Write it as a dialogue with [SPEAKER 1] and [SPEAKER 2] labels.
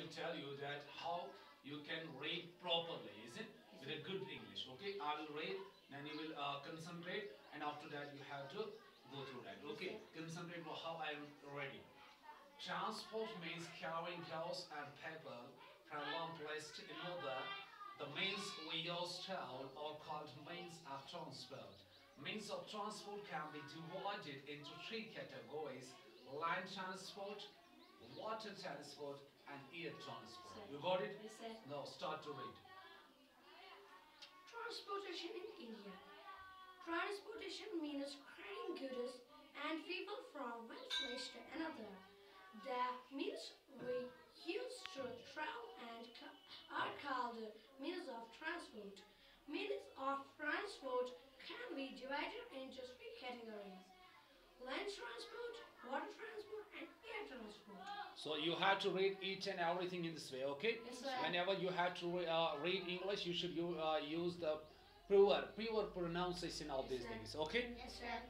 [SPEAKER 1] tell you that how you can read properly, is it? With a good English. Okay, I will read, then you will concentrate, and after that you have to go through that. Okay, concentrate on how I am reading. Transport means carrying goods and people from one place to another. The means we use town are called means of transport. Means of transport can be divided into three categories: land transport, water transport, and air transport.
[SPEAKER 2] Sir.
[SPEAKER 1] You got it?
[SPEAKER 2] Yes, sir.
[SPEAKER 1] Now start to read.
[SPEAKER 2] Transportation in India. Transportation means carrying goods and people from one place to another. The means we use to travel and are called means of transport. Means of transport can be divided into three categories: land transport, water transport, and air transport.
[SPEAKER 1] So you have to read each and everything in this way, okay?
[SPEAKER 2] Yes, sir.
[SPEAKER 1] Whenever you have to read English, you should use the pure pronunciation of these
[SPEAKER 2] Yes, sir.
[SPEAKER 1] things, okay?
[SPEAKER 2] Yes, sir.